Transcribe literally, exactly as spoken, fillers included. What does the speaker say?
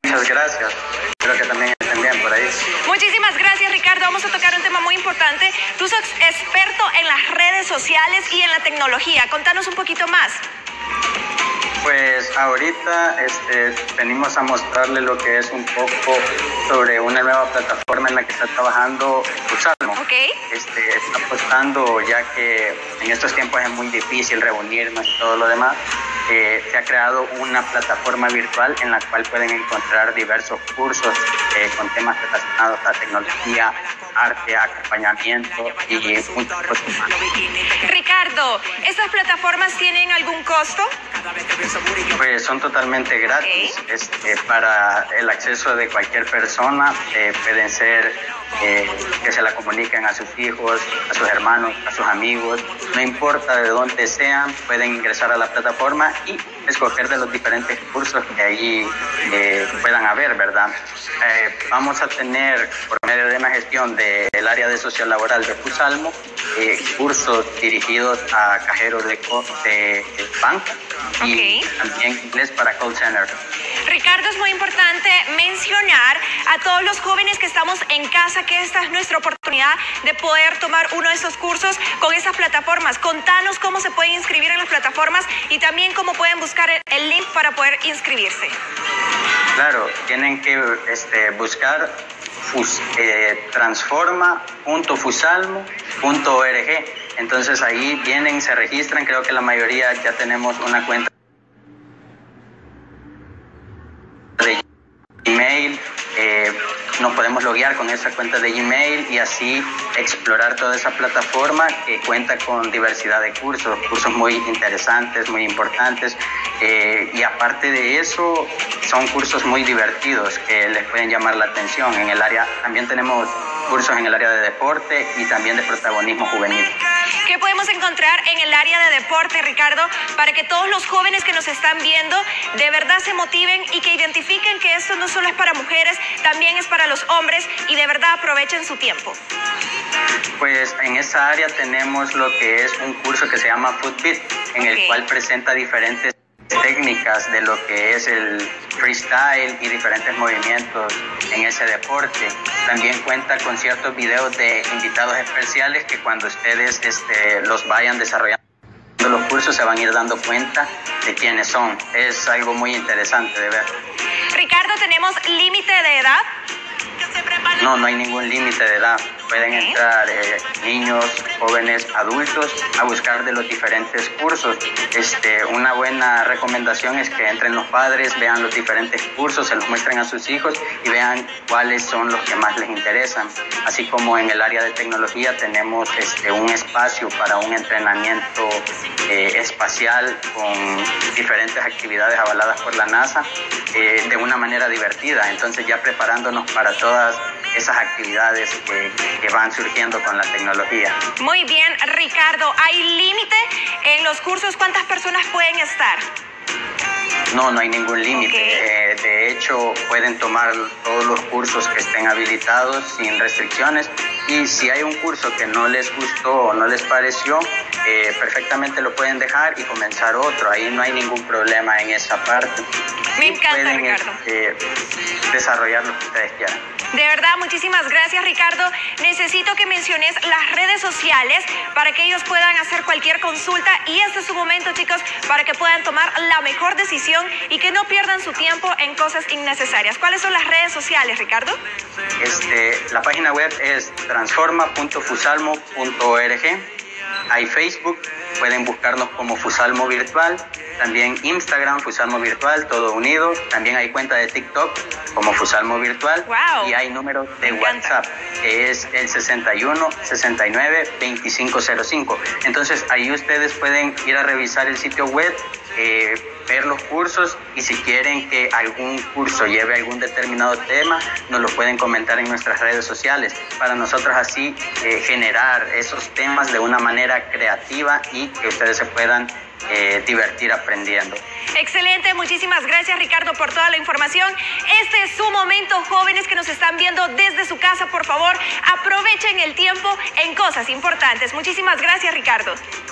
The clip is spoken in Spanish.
Muchas gracias. Espero que también estén bien por ahí. Muchísimas gracias, Ricardo. Vamos a tocar un tema muy importante. Tú sos experto en las redes sociales y en la tecnología. Contanos un poquito más. Pues ahorita este, venimos a mostrarle lo que es un poco sobre una nueva plataforma en la que está trabajando Fusalmo. Okay. Este, está apostando, ya que en estos tiempos es muy difícil reunirnos y todo lo demás. Eh, se ha creado una plataforma virtual en la cual pueden encontrar diversos cursos eh, con temas relacionados a tecnología, arte, acompañamiento y muchas cosas más. Ricardo, ¿estas plataformas tienen algún costo? Pues son totalmente gratis. Okay. Este, para el acceso de cualquier persona. Eh, pueden ser eh, que se la comuniquen a sus hijos, a sus hermanos, a sus amigos, no importa de dónde sean, pueden ingresar a la plataforma y escoger de los diferentes cursos que allí eh, puedan haber, ¿verdad? Eh, vamos a tener, por medio de una gestión del área de sociolaboral de Fusalmo, eh, cursos dirigidos a cajeros de, de, de banca. Y okay. También inglés para call center. Ricardo, es muy importante mencionar a todos los jóvenes que estamos en casa que esta es nuestra oportunidad de poder tomar uno de estos cursos con estas plataformas. Contanos cómo se pueden inscribir en las plataformas y también cómo pueden buscar el, el link para poder inscribirse. Claro, tienen que este, buscar fus, eh, transforma punto fusalmo punto org. Entonces ahí vienen, se registran, creo que la mayoría ya tenemos una cuenta de Gmail, eh, nos podemos loguear con esa cuenta de Gmail y así explorar toda esa plataforma que cuenta con diversidad de cursos, cursos muy interesantes, muy importantes, eh, y aparte de eso son cursos muy divertidos que les pueden llamar la atención. En el área también tenemos cursos en el área de deporte y también de protagonismo juvenil. ¿Qué podemos encontrar en el área de deporte, Ricardo, para que todos los jóvenes que nos están viendo de verdad se motiven y que identifiquen que esto no solo es para mujeres, también es para los hombres y de verdad aprovechen su tiempo? Pues en esa área tenemos lo que es un curso que se llama Footbeat, en okay. el cual presenta diferentes técnicas de lo que es el freestyle y diferentes movimientos en ese deporte. También cuenta con ciertos videos de invitados especiales que cuando ustedes este, los vayan desarrollando los cursos se van a ir dando cuenta de quiénes son. Es algo muy interesante de ver. Ricardo, ¿tenemos límite de edad? No, no hay ningún límite de edad. Pueden okay. entrar eh, niños, jóvenes, adultos a buscar de los diferentes cursos. Este, una buena recomendación es que entren los padres, vean los diferentes cursos, se los muestren a sus hijos y vean cuáles son los que más les interesan. Así como en el área de tecnología tenemos este, un espacio para un entrenamiento eh, espacial con diferentes actividades avaladas por la NASA eh, de una manera divertida. Entonces ya preparándonos para todas esas actividades que, que van surgiendo con la tecnología. Muy bien, Ricardo. ¿Hay límite en los cursos? ¿Cuántas personas pueden estar? No, no hay ningún límite. Okay. Eh, de hecho, pueden tomar todos los cursos que estén habilitados sin restricciones. Y si hay un curso que no les gustó o no les pareció, eh, perfectamente lo pueden dejar y comenzar otro. Ahí no hay ningún problema en esa parte. Me encanta, pueden, Ricardo. Eh, desarrollar lo que ustedes quieran. De verdad, muchísimas gracias, Ricardo. Necesito que menciones las redes sociales para que ellos puedan hacer cualquier consulta y este es su momento, chicos, para que puedan tomar la mejor decisión y que no pierdan su tiempo en cosas innecesarias. ¿Cuáles son las redes sociales, Ricardo? Este, la página web es transforma punto fusalmo punto org. Hay Facebook, pueden buscarnos como Fusalmo Virtual, también Instagram, Fusalmo Virtual, todo unido, también hay cuenta de TikTok como Fusalmo Virtual. Wow. Y hay número de WhatsApp que es el sesenta y uno, sesenta y nueve, veinticinco cero cinco. Entonces ahí ustedes pueden ir a revisar el sitio web, eh, ver los cursos y si quieren que algún curso lleve algún determinado tema, nos lo pueden comentar en nuestras redes sociales para nosotros así eh, generar esos temas de una manera creativa y que ustedes se puedan eh, divertir aprendiendo. Excelente, muchísimas gracias, Ricardo, por toda la información. Este es su momento, jóvenes que nos están viendo desde su casa, por favor, aprovechen el tiempo en cosas importantes. Muchísimas gracias, Ricardo.